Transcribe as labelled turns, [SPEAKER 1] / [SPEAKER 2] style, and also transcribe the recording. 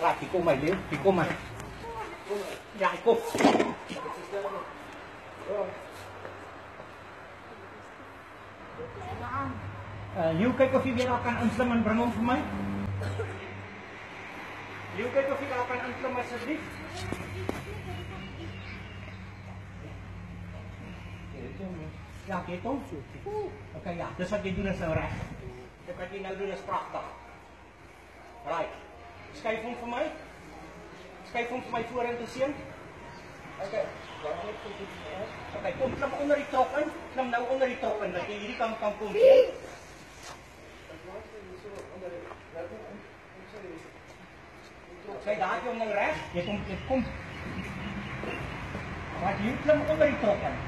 [SPEAKER 1] lại thì cô mày liếu thì cô mày dài cô UK koffie weer al kan inslimmen bring hom vir my UK koffie al kan inslim asseblief ja kyk hom okay ja dis wat jy doen is nou reg dit wat jy nou doen is pragtig right skuif hom vir my vorentoe seun okay okay kom klim onder die trok in klim nou onder die trok in dat jy hierdie kant kan kom okay daar jy hom nou reg jy kom wat jy klim onder die trok in